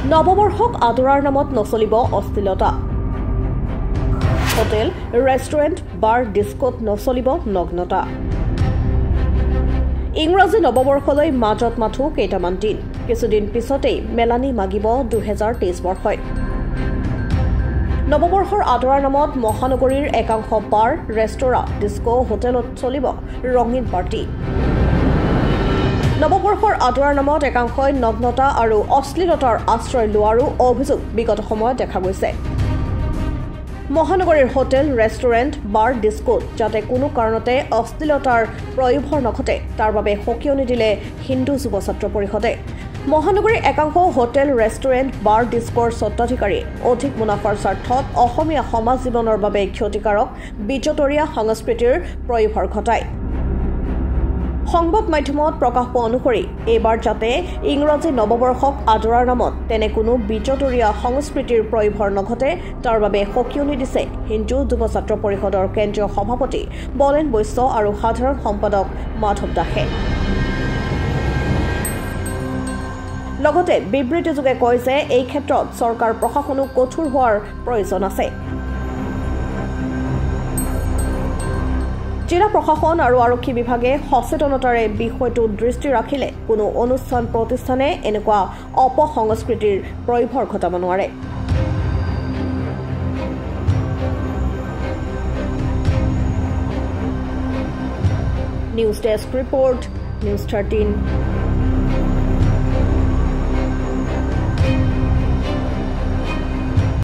নৱবৰ্ষক আদৰাৰ নামত নচলিব অশ্লীলতা। হোটেল, ৰেষ্টুৰেণ্ট, বাৰ, ডিস্কোত নচলিব নগ্নতা। ইংৰাজী নৱবৰ্ষলৈ মাজত মাথো কেইটামান দিন। কিছুদিন পিছতেই মেলানি মাগিব 2023 বৰ্ষই। নৱবৰ্ষৰ আদৰাৰ নামত মহানগৰীৰ একাংশ বাৰ, ৰেস্তোৰাঁ, ডিস্কো, হোটেলত চলিব ৰঙীন পাৰ্টি। নৱবৰ্ষৰ আদৰাৰ নামত একাংশই নগ্নতা আৰু অশ্লীলতাৰ আশ্ৰয় লোৱাৰো অভিযোগ বিগত সময়ত দেখা গৈছে। মহানগৰীৰ হোটেল, ৰেষ্টুৰেণ্ট, বাৰ, ডিস্কোত যাতে কোনো কাৰণতে অশ্লীলতাৰ প্ৰয়োভৰ নঘটে তাৰ বাবে সকিয়নি দিলে হিন্দু যুৱ ছাত্ৰ পৰিষদে। মহানগৰীৰ একাংশ হোটেল, ৰেষ্টুৰেণ্ট, বাৰ, ডিস্কোৰ স্বত্বাধিকাৰী অধিক মুনাফাৰ স্বাৰ্থত অসমীয়া সমাজ জীৱনৰ বাবে ক্ষতিকাৰক বিজতৰীয়া সংস্কৃতিৰ প্ৰয়োভৰ ঘটায়। সংবাদ মাধ্যমত প্ৰকাশ পোৱা অনুসৰি এইবাৰ যাতে ইংৰাজী নৱবৰ্ষক আদৰাৰ নামত তেনে কোনো বিজতৰীয়া সংস্কৃতিৰ প্ৰয়োভৰ নঘটে তাৰ বাবে সকিয়নি দিছে হিন্দু যুৱ ছাত্ৰ পৰিষদৰ কেন্দ্ৰীয় সভাপতি বলেন বৈশ্য আৰু সাধাৰণ সম্পাদক মাধৱ দাসে। লগতে বিবৃতিযোগে কয় যে এই ক্ষেত্ৰত চৰকাৰ প্ৰশাসনো কঠোৰ হোৱাৰ প্ৰয়োজন আছে। জিলা প্ৰশাসন আৰু আৰক্ষী বিভাগে সচেতনতাৰে বিষয়টো দৃষ্টি ৰাখিলে কোনো অনুষ্ঠান প্ৰতিষ্ঠানে এনেকুৱা অপসংস্কৃতিৰ প্ৰয়োভৰ ঘটাব নোৱাৰে। News desk report, news 13।